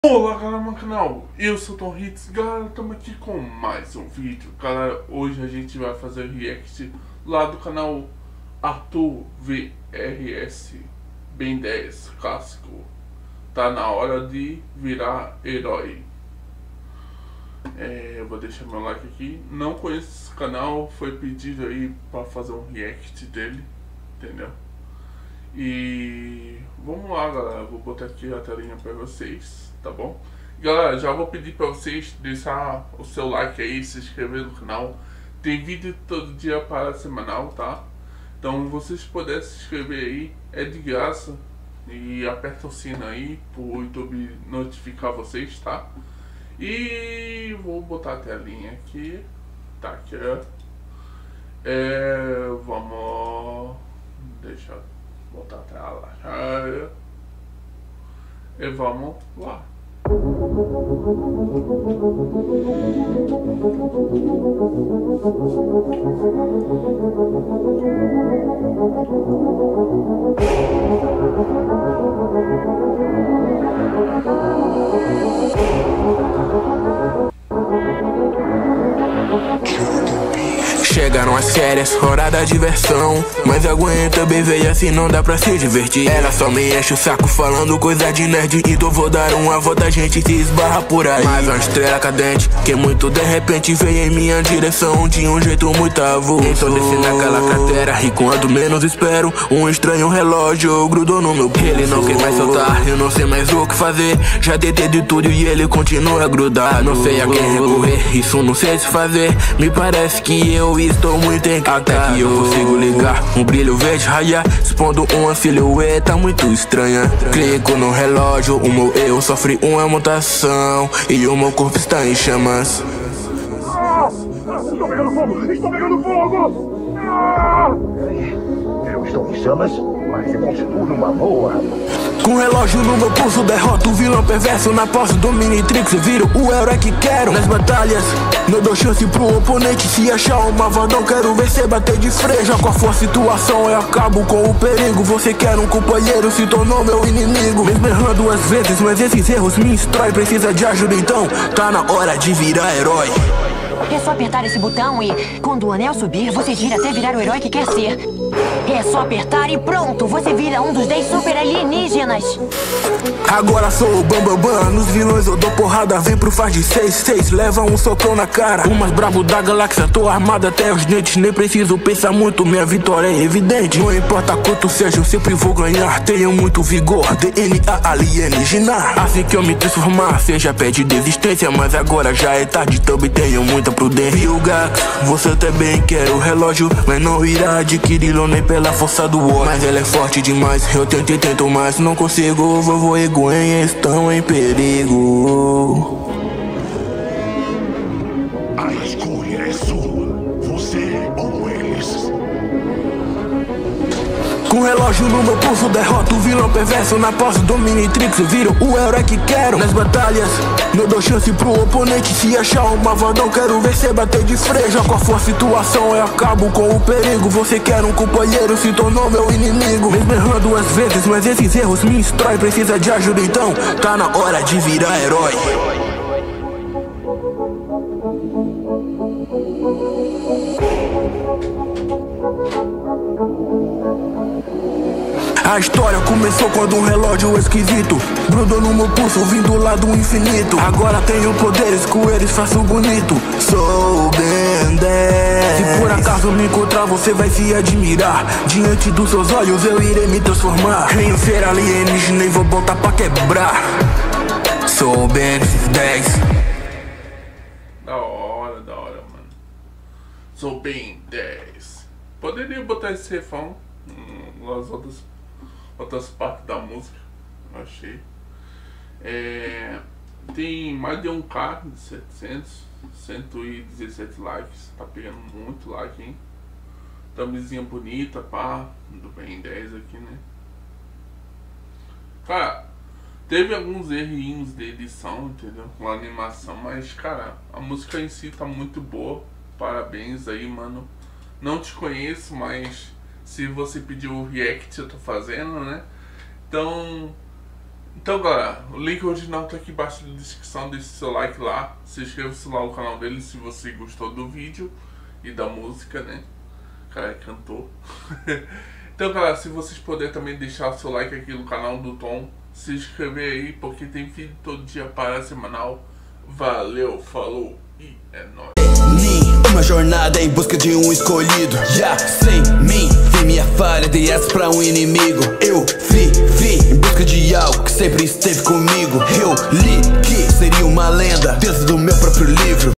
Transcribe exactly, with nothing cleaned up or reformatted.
Olá galera do meu canal, eu sou o Tom Hits. Galera, estamos aqui com mais um vídeo. Galera, hoje a gente vai fazer o react lá do canal Arthur V R S Ben dez clássico. Tá na hora de virar herói. é, Eu vou deixar meu like aqui. Não conheço esse canal, foi pedido aí para fazer um react dele, entendeu? E vamos lá galera, vou botar aqui a telinha para vocês, tá bom? Galera, já vou pedir para vocês deixar o seu like aí, se inscrever no canal. Tem vídeo todo dia para semanal, tá? Então vocês puderem se inscrever aí, é de graça. E aperta o sino aí para o YouTube notificar vocês, tá? E vou botar a telinha aqui. Tá aqui, ó. É, vamos deixar botar a tela e vamos lá. Chegaram as férias, hora da diversão. Mas aguenta, bem veio assim, não dá pra se divertir. Ela só me enche o saco falando coisa de nerd. Então vou dar uma volta, a gente se esbarra por aí. Mas uma estrela cadente, que muito de repente veio em minha direção, de um jeito muito avulso. Então desci naquela cratera e quando menos espero, um estranho relógio grudou no meu pulso. Ele não quer mais soltar, eu não sei mais o que fazer. Já tentei de tudo e ele continua grudado. Não sei a quem recorrer, isso não sei se fazer. Me parece que eu estou muito encantado. Até que eu consigo ligar um brilho verde raiar, expondo uma silhueta muito estranha. Clico no relógio, o meu eu sofre uma mutação e o meu corpo está em chamas. Ah, estou pegando fogo! Estou pegando fogo! Ah! Eu estou em chamas, mas eu continuo numa boa. Com o relógio no meu pulso, derroto o vilão perverso. Na posse do Minitrix, viro o herói que quero. Nas batalhas, não dou chance pro oponente. Se achar uma não quero ver cê bater de freja. Qual for a situação, eu acabo com o perigo. Você quer um companheiro, se tornou meu inimigo. Mesmo errando às vezes, mas esses erros me instrói. Precisa de ajuda então, tá na hora de virar herói. É só apertar esse botão e, quando o anel subir, você gira até virar o herói que quer ser. É só apertar e pronto, você vira um dos dez super alienígenas. Agora sou o Bambambam, bam, bam. Nos vilões eu dou porrada, vem pro faz de seis, seis. Leva um socão na cara, o mais brabo da galáxia. Tô armado até os dentes, nem preciso pensar muito, minha vitória é evidente. Não importa quanto seja, eu sempre vou ganhar. Tenho muito vigor, D N A alienígena. Assim que eu me transformar, seja pede desistência. Mas agora já é tarde, também tenho muita prudência. E o Gax, você também quer o relógio, mas não irá adquiri-lo nem pela força do ódio. Mas ela é forte demais, eu tento e tento mais, não consigo. Vovô e Gwen estão em perigo. A escolha é sua, você ou eles. Com o relógio no meu pulso, derroto o vilão perverso. Na posse do Minitrix, viro o herói que quero. Nas batalhas, não dou chance pro oponente. Se achar uma não quero ver cê bater de freja. Qual for a situação, eu acabo com o perigo. Você quer um companheiro, se tornou meu inimigo. Mesmo errando às vezes, mas esses erros me instrói. Precisa de ajuda então, tá na hora de virar herói. A história começou quando um relógio esquisito grudou no meu pulso, vindo lá do infinito. Agora tenho poderes, com eles faço bonito. Sou Ben dez. Se por acaso me encontrar, você vai se admirar. Diante dos seus olhos eu irei me transformar em um ser alienígena e vou botar pra quebrar. Sou Ben dez. Da hora, da hora, mano. Sou Ben dez. Poderia botar esse refrão hum, nas outras outras partes da música, eu achei. É, tem mais de um K de setecentos, cento e dezessete likes, tá pegando muito like, hein? Thumbzinha bonita, pá, do Ben dez aqui, né? Cara, teve alguns errinhos de edição, entendeu? Com a animação, mas cara, a música em si tá muito boa. Parabéns aí, mano. Não te conheço, mas se você pediu o react eu tô fazendo, né? Então Então galera, o link original tá aqui embaixo na descrição, deixe seu like lá, se inscreva-se lá no canal dele se você gostou do vídeo e da música, né? O cara cantou. Então galera, se vocês puderem também deixar o seu like aqui no canal do Tom, se inscrever aí porque tem vídeo todo dia para semanal. Valeu, falou e é nóis. Uma jornada em busca de um escolhido. Já sem mim, vi minha falha, dei essa pra um inimigo. Eu vivi em busca de algo que sempre esteve comigo. Eu li que seria uma lenda dentro do meu próprio livro.